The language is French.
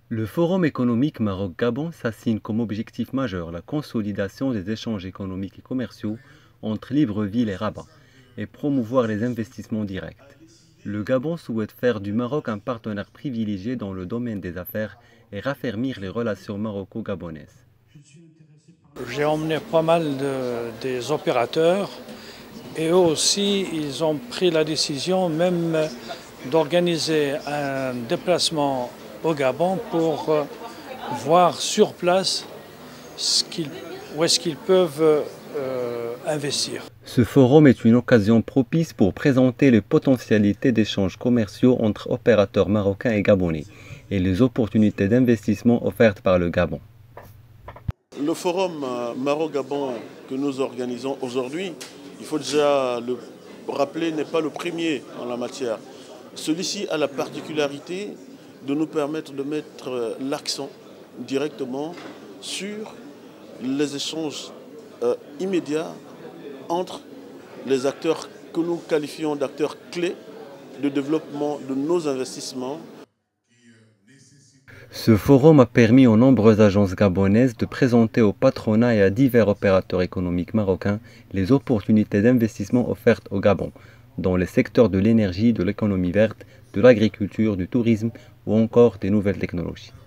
Le Forum économique Maroc-Gabon s'assigne comme objectif majeur la consolidation des échanges économiques et commerciaux entre Libreville et Rabat et promouvoir les investissements directs. Le Gabon souhaite faire du Maroc un partenaire privilégié dans le domaine des affaires et raffermir les relations maroco-gabonaises. J'ai emmené pas mal des opérateurs et eux aussi, ils ont pris la décision même d'organiser un déplacement au Gabon pour voir sur place où est-ce qu'ils peuvent investir. Ce forum est une occasion propice pour présenter les potentialités d'échanges commerciaux entre opérateurs marocains et gabonais et les opportunités d'investissement offertes par le Gabon. Le forum Maroc-Gabon que nous organisons aujourd'hui, il faut déjà le rappeler, n'est pas le premier en la matière. Celui-ci a la particularité de nous permettre de mettre l'accent directement sur les échanges immédiats entre les acteurs que nous qualifions d'acteurs clés de développement de nos investissements. Ce forum a permis aux nombreuses agences gabonaises de présenter au patronat et à divers opérateurs économiques marocains les opportunités d'investissement offertes au Gabon, dans les secteurs de l'énergie, de l'économie verte, de l'agriculture, du tourisme ou encore des nouvelles technologies.